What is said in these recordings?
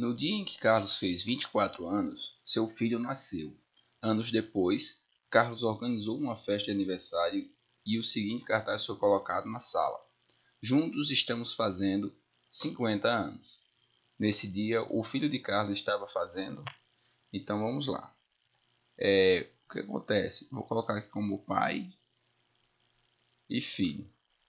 No dia em que Carlos fez 24 anos, seu filho nasceu. Anos depois, Carlos organizou uma festa de aniversário e o seguinte cartaz foi colocado na sala: Juntos estamos fazendo 50 anos. Nesse dia, o filho de Carlos estava fazendo. Então vamos lá. O que acontece? Vou colocar aqui como pai e filho.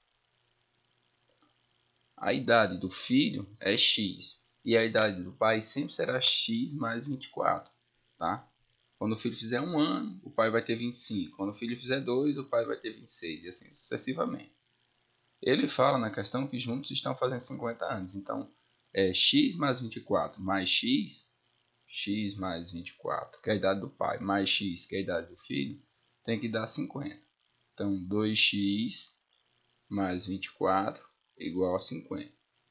A idade do filho é X e a idade do pai sempre será X mais 24, tá? Quando o filho fizer 1 ano, o pai vai ter 25. Quando o filho fizer 2, o pai vai ter 26 e assim sucessivamente. Ele fala na questão que juntos estão fazendo 50 anos. Então, é X mais 24 mais X, X mais 24, que é a idade do pai, mais X, que é a idade do filho, tem que dar 50. Então, 2x mais 24 igual a 50.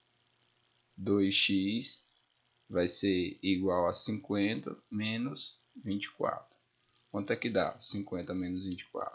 2x vai ser igual a 50 menos 24. Quanto é que dá? 50 menos 24.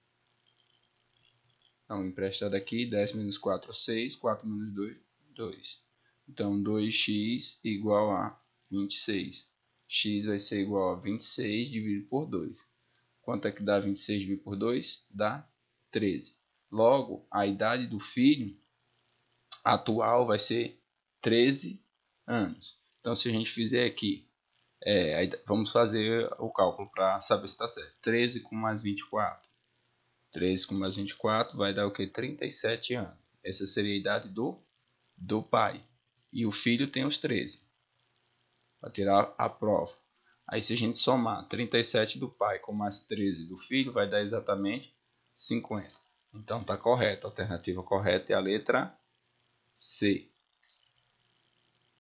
Então, emprestado aqui, 10 menos 4 é 6, 4 menos 2, 2. Então, 2x igual a 26. X vai ser igual a 26 dividido por 2. Quanto é que dá 26 dividido por 2? Dá 13. Logo, a idade do filho atual vai ser 13 anos. Então, se a gente fizer aqui, vamos fazer o cálculo para saber se está certo. 13 com mais 24. 13 com mais 24 vai dar o que? 37 anos. Essa seria a idade do pai. E o filho tem os 13. Para tirar a prova. Aí se a gente somar 37 do pai com mais 13 do filho, vai dar exatamente 50. Então está correto. A alternativa correta é a letra C.